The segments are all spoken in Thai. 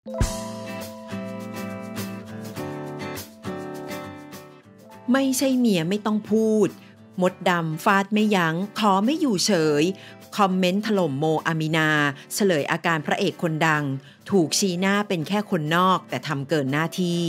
ไม่ใช่เมียไม่ต้องพูดมดดำฟาดไม่ยั้งขอไม่อยู่เฉยคอมเมนต์ถล่มโมอามินาเฉลยอาการพระเอกคนดังถูกชี้หน้าเป็นแค่คนนอกแต่ทำเกินหน้าที่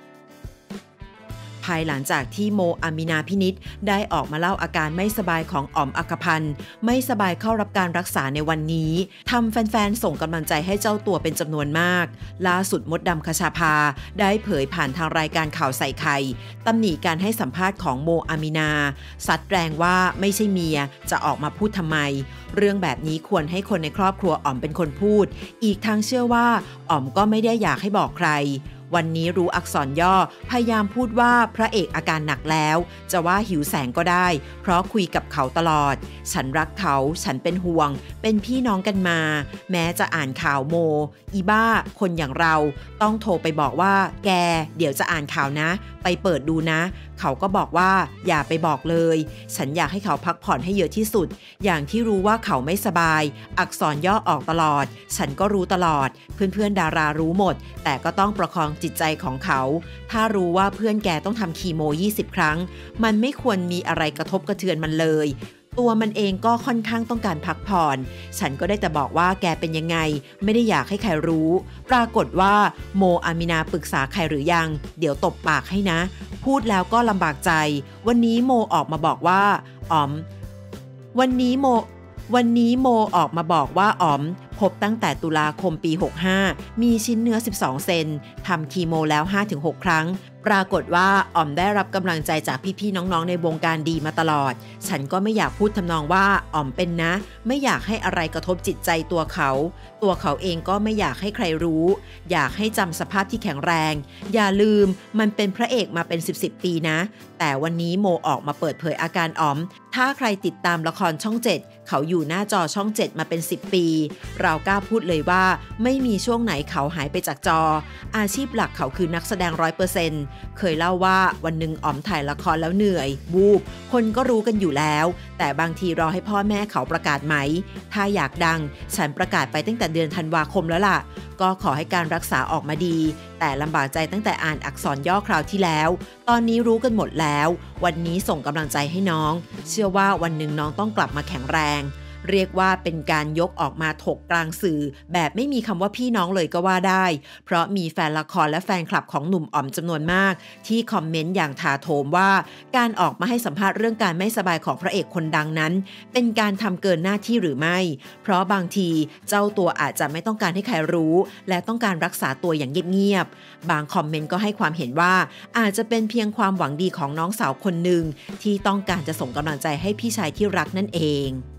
ภายหลังจากที่โมอามินาพินิจได้ออกมาเล่าอาการไม่สบายของอ๋อมอัครพันธ์ไม่สบายเข้ารับการรักษาในวันนี้ทำแฟนๆส่งกำลังใจให้เจ้าตัวเป็นจำนวนมากล่าสุดมดดำคชาภาได้เผยผ่านทางรายการข่าวใส่ไข่ตำหนิการให้สัมภาษณ์ของโมอามินาซัดแรงว่าไม่ใช่เมียจะออกมาพูดทำไมเรื่องแบบนี้ควรให้คนในครอบครัวอ๋อมเป็นคนพูดอีกทั้งเชื่อว่าอ๋อมก็ไม่ได้อยากให้บอกใครวันนี้รู้อักษรย่อพยายามพูดว่าพระเอกอาการหนักแล้วจะว่าหิวแสงก็ได้เพราะคุยกับเขาตลอดฉันรักเขาฉันเป็นห่วงเป็นพี่น้องกันมาแม้จะอ่านข่าวโมอีบ้าคนอย่างเราต้องโทรไปบอกว่าแกเดี๋ยวจะอ่านข่าวนะไปเปิดดูนะเขาก็บอกว่าอย่าไปบอกเลยฉันอยากให้เขาพักผ่อนให้เยอะที่สุดอย่างที่รู้ว่าเขาไม่สบายอักษรย่อออกตลอดฉันก็รู้ตลอดเพื่อนๆดารารู้หมดแต่ก็ต้องประคองจิตใจของเขาถ้ารู้ว่าเพื่อนแกต้องทำคีโม20 ครั้งมันไม่ควรมีอะไรกระทบกระเทือนมันเลยตัวมันเองก็ค่อนข้างต้องการพักผ่อนฉันก็ได้แต่บอกว่าแกเป็นยังไงไม่ได้อยากให้ใครรู้ปรากฏว่าโมอามินาปรึกษาใครหรือยังเดี๋ยวตบปากให้นะพูดแล้วก็ลำบากใจวันนี้โมออกมาบอกว่าอ๋อมวันนี้โมออกมาบอกว่าอ๋อมพบตั้งแต่ตุลาคมปี65มีชิ้นเนื้อ12 เซนทำคีโมแล้ว 5-6 ครั้งปรากฏว่าอ๋อมได้รับกำลังใจจากพี่ๆน้องๆในวงการดีมาตลอดฉันก็ไม่อยากพูดทำนองว่าอ๋อมเป็นนะไม่อยากให้อะไรกระทบจิตใจตัวเขาเองก็ไม่อยากให้ใครรู้อยากให้จำสภาพที่แข็งแรงอย่าลืมมันเป็นพระเอกมาเป็น10 ปีนะแต่วันนี้โมออกมาเปิดเผยอาการอ๋อมถ้าใครติดตามละครช่อง7เขาอยู่หน้าจอช่อง7มาเป็น10 ปีเรากล้าพูดเลยว่าไม่มีช่วงไหนเขาหายไปจากจออาชีพหลักเขาคือนักแสดง 100%เคยเล่าว่าวันหนึ่งอ๋อมถ่ายละครแล้วเหนื่อยวูบคนก็รู้กันอยู่แล้วแต่บางทีรอให้พ่อแม่เขาประกาศไหมถ้าอยากดังฉันประกาศไปตั้งแต่เดือนธันวาคมแล้วล่ะก็ขอให้การรักษาออกมาดีแต่ลำบากใจตั้งแต่อ่านอักษรย่อคราวที่แล้วตอนนี้รู้กันหมดแล้ววันนี้ส่งกำลังใจให้น้องเชื่อว่าวันหนึ่งน้องต้องกลับมาแข็งแรงเรียกว่าเป็นการยกออกมาถกกลางสื่อแบบไม่มีคำว่าพี่น้องเลยก็ว่าได้เพราะมีแฟนละครและแฟนคลับของหนุ่มอ๋อมจำนวนมากที่คอมเมนต์อย่างถาโถมว่าการออกมาให้สัมภาษณ์เรื่องการไม่สบายของพระเอกคนดังนั้นเป็นการทำเกินหน้าที่หรือไม่เพราะบางทีเจ้าตัวอาจจะไม่ต้องการให้ใครรู้และต้องการรักษาตัวอย่างเงียบๆบางคอมเมนต์ก็ให้ความเห็นว่าอาจจะเป็นเพียงความหวังดีของน้องสาวคนหนึ่งที่ต้องการจะส่งกำลังใจให้พี่ชายที่รักนั่นเอง